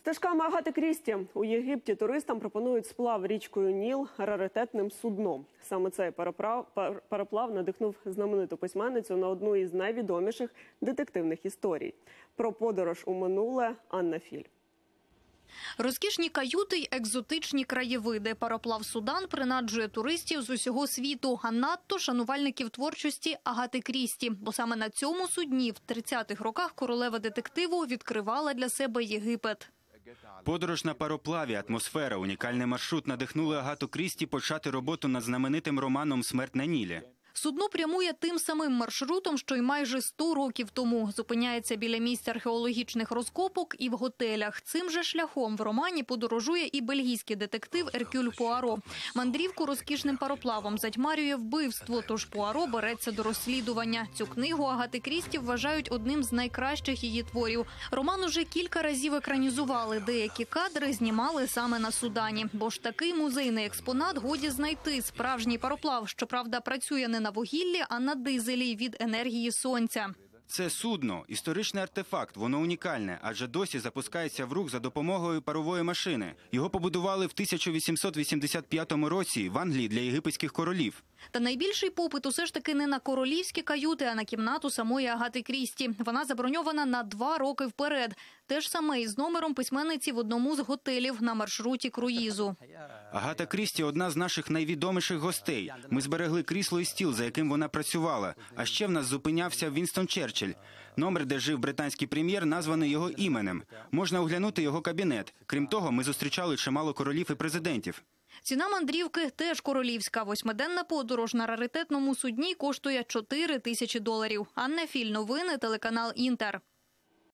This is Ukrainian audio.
Стежками Агати Крісті у Єгипті туристам пропонують сплав річкою Ніл раритетним судном. Саме цей пароплав надихнув знамениту письменницю на одну із найвідоміших детективних історій. Про подорож у минуле Анна Філь. Розкішні каюти й екзотичні краєвиди. Пароплав «Судан» принаджує туристів з усього світу, а надто шанувальників творчості Агати Крісті. Бо саме на цьому судні в 30-х роках королева детективу відкривала для себе Єгипет. Подорож на пароплаві, атмосфера, унікальний маршрут надихнули Агату Крісті почати роботу над знаменитим романом «Смерть на Нілі». Судно прямує тим самим маршрутом, що й майже 100 років тому. Зупиняється біля місць археологічних розкопок і в готелях. Цим же шляхом в романі подорожує і бельгійський детектив Еркюль Пуаро. Мандрівку розкішним пароплавом затьмарює вбивство, тож Пуаро береться до розслідування. Цю книгу Агати Крісті вважають одним з найкращих її творів. Роман уже кілька разів екранізували. Деякі кадри знімали саме на Судані. Бо ж такий музейний експонат годі знайти. Справжній пароплав, щоправда, працює не на вугіллі, а на дизелі від енергії сонця. Це судно – історичний артефакт, воно унікальне, адже досі запускається в рух за допомогою парової машини. Його побудували в 1885 році в Англії для єгипетських королів. Та найбільший попит усе ж таки не на королівські каюти, а на кімнату самої Агати Крісті. Вона заброньована на 2 роки вперед. Те ж саме із номером письменниці в одному з готелів на маршруті круїзу. Агата Крісті – одна з наших найвідоміших гостей. Ми зберегли крісло і стіл, за яким вона працювала. А ще в нас зупинявся Вінстон Черчилль. Номер, де жив британський прем'єр, названий його іменем. Можна оглянути його кабінет. Крім того, ми зустрічали чимало королів і президентів. Ціна мандрівки теж королівська. 8-денна подорож на раритетному судні коштує $4000. Анна Філь, новини, телеканал «Інтер».